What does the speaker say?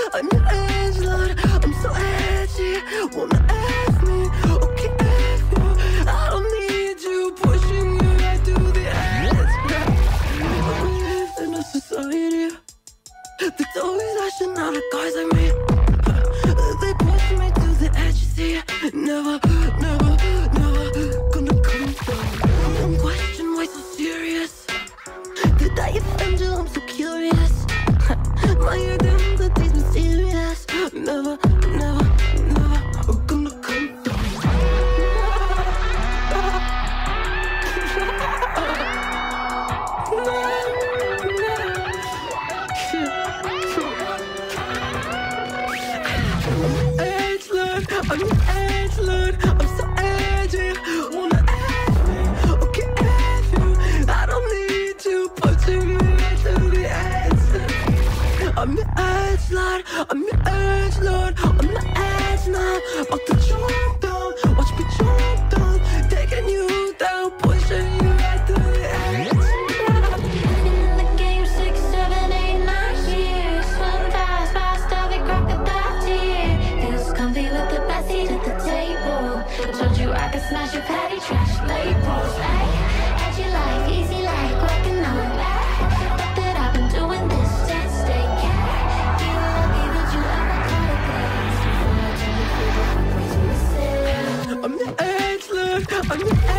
I'm your edgelord. I'm so edgy. Wanna F me? Okay, F you. I don't need you pushing me right to the edge. I live in a society that's always lashing out at guys like me. They push me to the edge, you see. Never, never, never gonna come down. One question, why so serious? Did I offend you? I'm so curious. My identity's mysterious. Never, never, never gonna come down. I'm your edgelord. I'm so edgy. Wanna F me? Okay, F you. I don't need you pushing me right to the edge. I'm your edgelord. I'm your edgelord. I'm the edge now. About to jump down. Watch me jump down. Taking you down. Pushing you right to the edge. Been in the game 6, 7, 8, 9 years. Swim fast, faster than crocodile tears. Feels comfy with the backseat at the table. I told you I could smash your patty trash labels. Ay, edgy life, easy like working on that. Not that I've been doing this since day care. Feel lucky that you ever caught a glimpse before I turn your favorite to a sin. I'm your edgelord. I'm your